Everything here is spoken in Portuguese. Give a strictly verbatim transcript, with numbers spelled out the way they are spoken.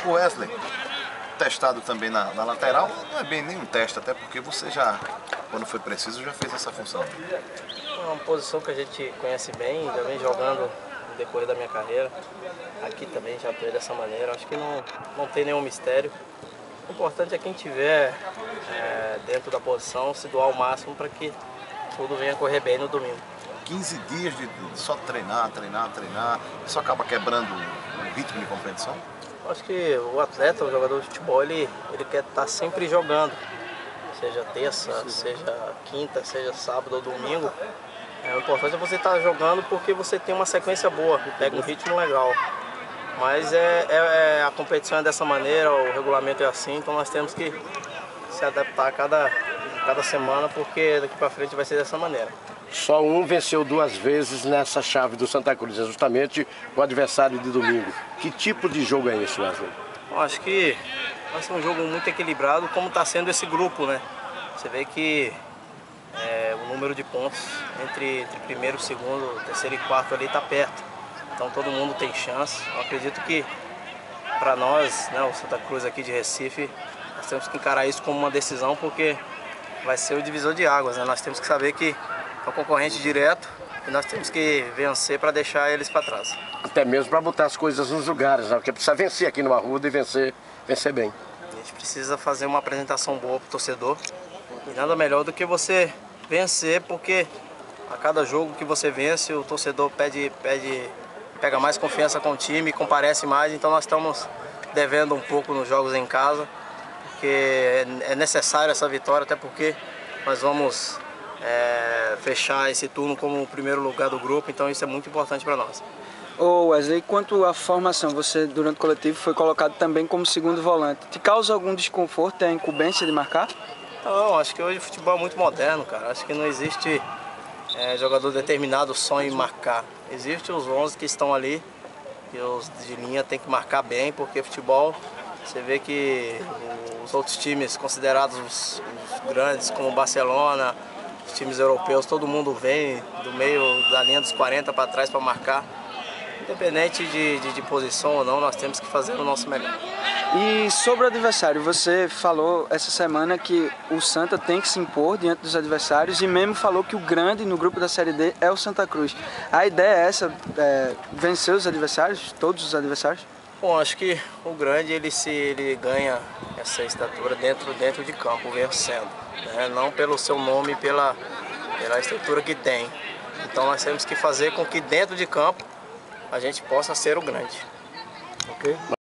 O Wesley, testado também na, na lateral, não é bem nem um teste, até porque você já, quando foi preciso, já fez essa função. É uma posição que a gente conhece bem, já vem jogando no decorrer da minha carreira. Aqui também já atuei dessa maneira, acho que não, não tem nenhum mistério. O importante é quem tiver é, dentro da posição se doar ao máximo para que tudo venha correr bem no domingo. quinze dias de, de só treinar, treinar, treinar, isso acaba quebrando o ritmo de competição? Acho que o atleta, o jogador de futebol, ele, ele quer estar sempre jogando, seja terça, seja quinta, seja sábado ou domingo. É, o importante é você estar jogando porque você tem uma sequência boa, pega um ritmo legal. Mas é, é, a competição é dessa maneira, o regulamento é assim, então nós temos que se adaptar a cada, cada semana, porque daqui para frente vai ser dessa maneira. Só um venceu duas vezes nessa chave do Santa Cruz, é justamente o adversário de domingo. Que tipo de jogo é esse, Wesley? Eu acho que vai ser um jogo muito equilibrado, como está sendo esse grupo, né? Você vê que é, o número de pontos entre, entre primeiro, segundo, terceiro e quarto ali está perto. Então todo mundo tem chance. Eu acredito que para nós, né, o Santa Cruz aqui de Recife, nós temos que encarar isso como uma decisão, porque vai ser o divisor de águas, né? Nós temos que saber que é um concorrente direto e nós temos que vencer para deixar eles para trás. Até mesmo para botar as coisas nos lugares, né? Porque precisa vencer aqui no Arruda e vencer, vencer bem. A gente precisa fazer uma apresentação boa para o torcedor e nada melhor do que você vencer, porque a cada jogo que você vence, o torcedor pede, pede, pega mais confiança com o time, comparece mais, então nós estamos devendo um pouco nos jogos em casa, porque é necessário essa vitória, até porque nós vamos é, fechar esse turno como o primeiro lugar do grupo, então isso é muito importante para nós. Ô Wesley, quanto à formação, você durante o coletivo foi colocado também como segundo volante. Te causa algum desconforto a incumbência de marcar? Não, acho que hoje o futebol é muito moderno, cara. Acho que não existe é, jogador determinado só em marcar. Existem os onze que estão ali, e os de linha tem que marcar bem, porque futebol, você vê que os outros times considerados os, os grandes, como o Barcelona, os times europeus, todo mundo vem do meio da linha dos quarenta para trás para marcar. Independente de, de, de posição ou não, nós temos que fazer o nosso melhor. E sobre o adversário, você falou essa semana que o Santa tem que se impor diante dos adversários e mesmo falou que o grande no grupo da Série D é o Santa Cruz. A ideia é essa, é, vencer os adversários, todos os adversários? Bom, acho que o grande ele, se, ele ganha essa estatura dentro, dentro de campo, vencendo, né? Não pelo seu nome, pela, pela estrutura que tem. Então nós temos que fazer com que dentro de campo a gente possa ser o grande. Ok?